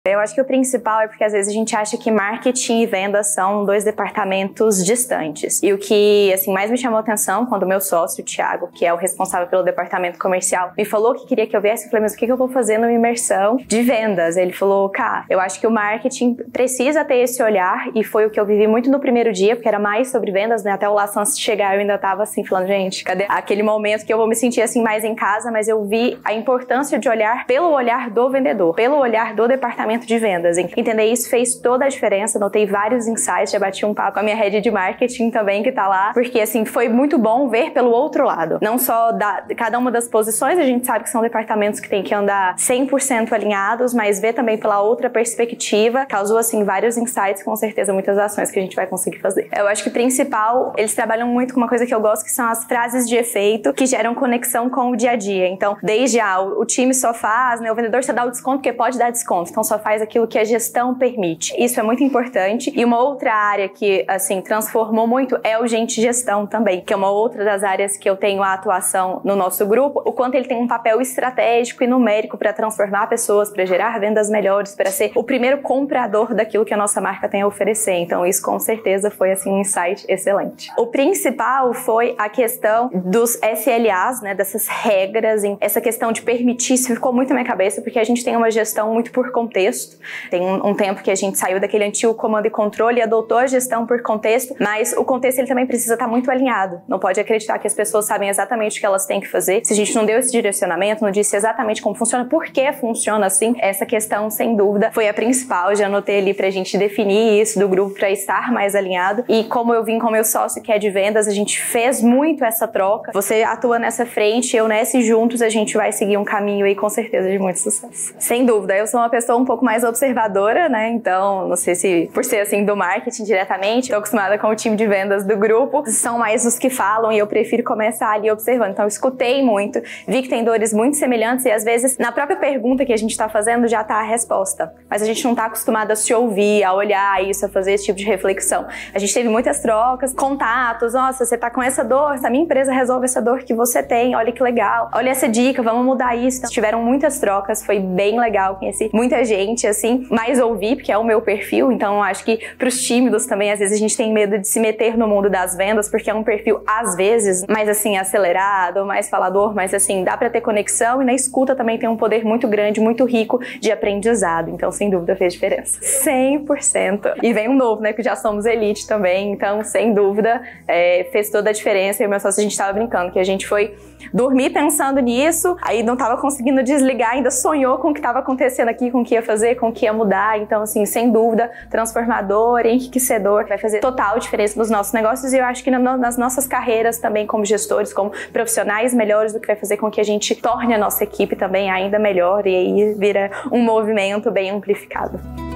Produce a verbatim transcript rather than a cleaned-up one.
Eu acho que o principal é porque às vezes a gente acha que marketing e vendas são dois departamentos distantes. E o que assim mais me chamou a atenção quando o meu sócio, o Thiago, que é o responsável pelo departamento comercial, me falou que queria que eu viesse, eu falei, mas o que eu vou fazer numa imersão de vendas? Ele falou, cá, eu acho que o marketing precisa ter esse olhar, e foi o que eu vivi muito no primeiro dia, porque era mais sobre vendas, né? Até o Laço antes de chegar eu ainda tava assim, falando, gente, cadê aquele momento que eu vou me sentir assim mais em casa? Mas eu vi a importância de olhar pelo olhar do vendedor, pelo olhar do departamento de vendas. Entender isso fez toda a diferença, notei vários insights, já bati um papo com a minha head de marketing também que tá lá, porque assim, foi muito bom ver pelo outro lado, não só da, cada uma das posições, a gente sabe que são departamentos que tem que andar cem por cento alinhados, mas ver também pela outra perspectiva, causou assim vários insights, com certeza muitas ações que a gente vai conseguir fazer. Eu acho que o principal, eles trabalham muito com uma coisa que eu gosto, que são as frases de efeito, que geram conexão com o dia a dia. Então, desde ah, o time só faz, né, o vendedor só dá o desconto porque pode dar desconto, então só faz aquilo que a gestão permite. Isso é muito importante. E uma outra área que, assim, transformou muito é o Gente Gestão também, que é uma outra das áreas que eu tenho a atuação no nosso grupo, o quanto ele tem um papel estratégico e numérico para transformar pessoas, para gerar vendas melhores, para ser o primeiro comprador daquilo que a nossa marca tem a oferecer. Então, isso com certeza foi, assim, um insight excelente. O principal foi a questão dos S L As, né, dessas regras, essa questão de permitir, isso ficou muito na minha cabeça, porque a gente tem uma gestão muito por contexto. Tem um, um tempo que a gente saiu daquele antigo comando e controle e adotou a gestão por contexto, mas o contexto ele também precisa estar muito alinhado. Não pode acreditar que as pessoas sabem exatamente o que elas têm que fazer. Se a gente não deu esse direcionamento, não disse exatamente como funciona, por que funciona assim, essa questão, sem dúvida, foi a principal. Já anotei ali pra gente definir isso do grupo para estar mais alinhado. E como eu vim com meu sócio, que é de vendas, a gente fez muito essa troca. Você atua nessa frente, eu nessa, e juntos a gente vai seguir um caminho aí com certeza de muito sucesso. Sem dúvida, eu sou uma pessoa um pouco mais observadora, né? Então, não sei se por ser assim do marketing diretamente, tô acostumada com o time de vendas do grupo, são mais os que falam e eu prefiro começar ali observando. Então, eu escutei muito, vi que tem dores muito semelhantes e às vezes na própria pergunta que a gente tá fazendo já tá a resposta. Mas a gente não tá acostumado a se ouvir, a olhar isso, a fazer esse tipo de reflexão. A gente teve muitas trocas, contatos, nossa, você tá com essa dor, a minha empresa resolve essa dor que você tem, olha que legal, olha essa dica, vamos mudar isso. Então, tiveram muitas trocas, foi bem legal, conheci muita gente, assim, mais ouvir, porque é o meu perfil, então acho que pros tímidos também, às vezes a gente tem medo de se meter no mundo das vendas, porque é um perfil, às vezes, mais assim, acelerado, mais falador, mas assim, dá pra ter conexão, e na escuta também tem um poder muito grande, muito rico de aprendizado, então sem dúvida fez diferença. cem por cento. E vem um novo, né, que já somos elite também, então sem dúvida é, fez toda a diferença, e o meu sócio, a gente tava brincando, que a gente foi dormir pensando nisso, aí não tava conseguindo desligar, ainda sonhou com o que tava acontecendo aqui, com o que ia fazer, com o que ia mudar. Então, assim, sem dúvida, transformador, enriquecedor, que vai fazer total diferença nos nossos negócios, e eu acho que nas nossas carreiras também, como gestores, como profissionais melhores, do que vai fazer com que a gente torne a nossa equipe também ainda melhor, e aí vira um movimento bem amplificado.